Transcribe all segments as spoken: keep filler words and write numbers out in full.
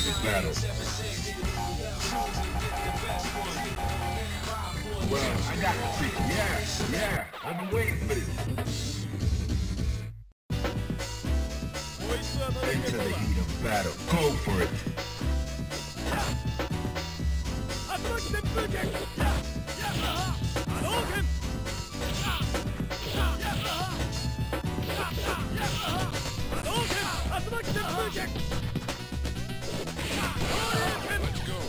battle. Well, I got to see. Yeah, yeah, I've been waiting for this. Into the heat of battle. Go for it. Let's go.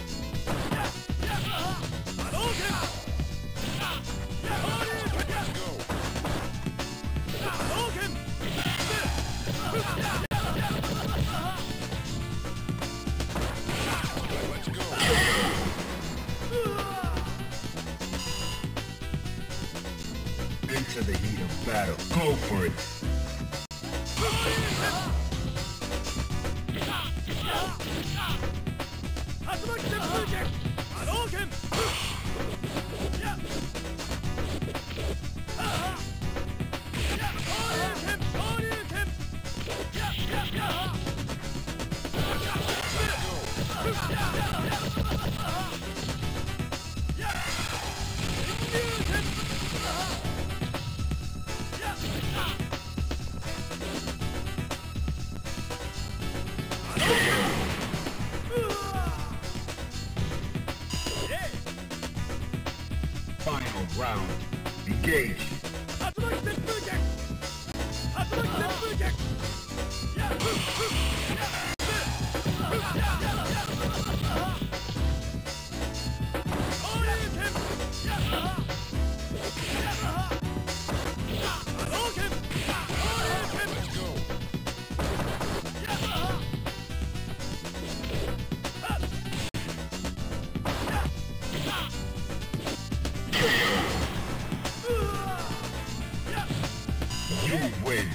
Into the heat of battle. Go for it. Final round. Engage. You win.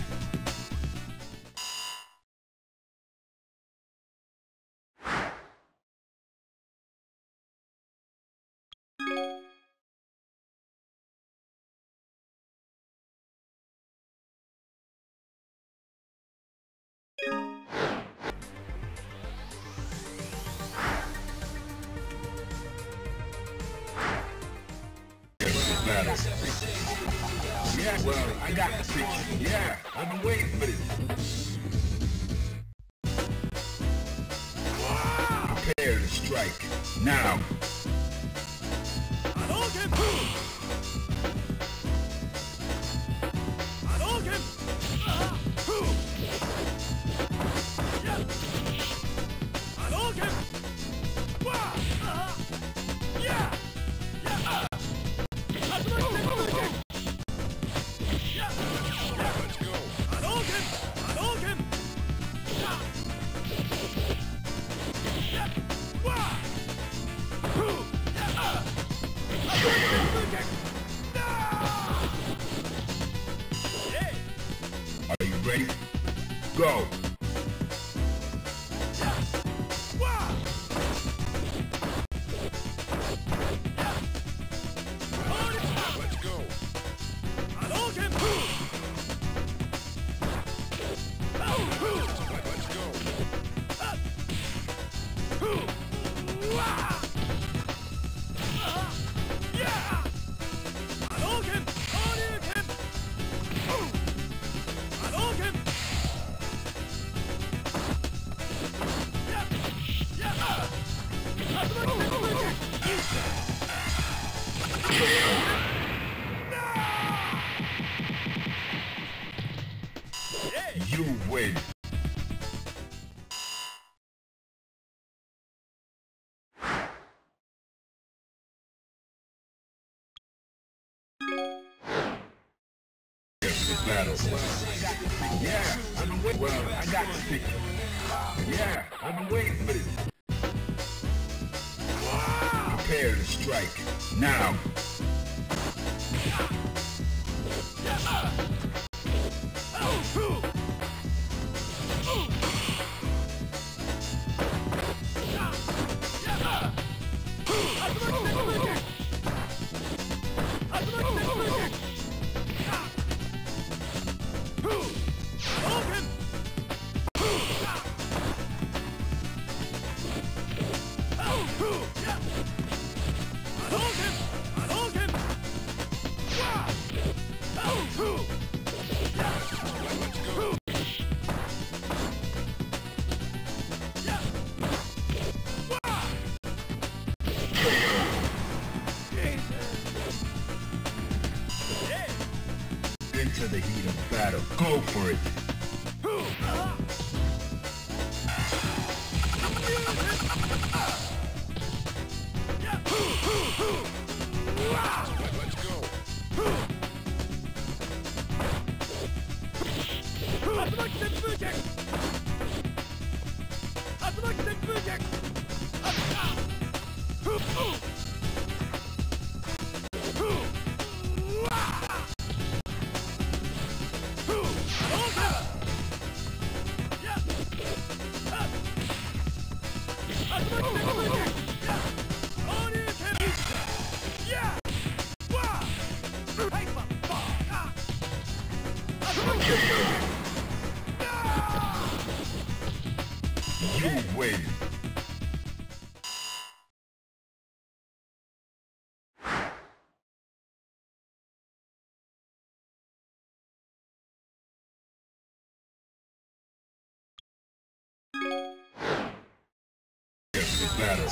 Battle. Yeah, well, I got the picture. Yeah, I've been waiting for this. Prepare to strike. Now. Are you ready? Go! Let's go. Let's go. You win. Battle. Yeah, I've been waiting. Well, I got the picture. Yeah, I've been waiting for this. Prepare to strike. Now. for it. Let's go. You win. Battle.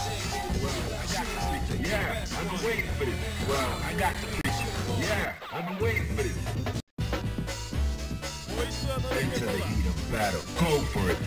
Yeah, I've been waiting for this. Well, I got the picture. Yeah, I've been waiting for this. Into the heat of battle. Go for it.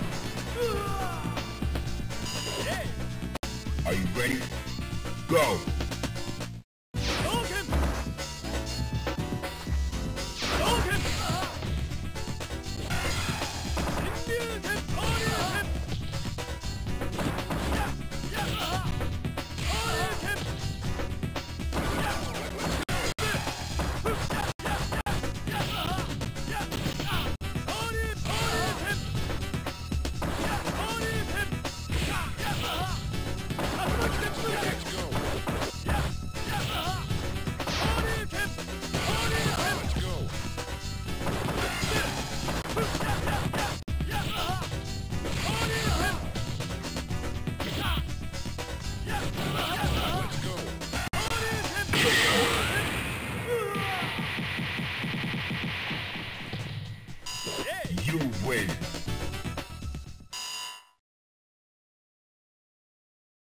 Are you ready? Go!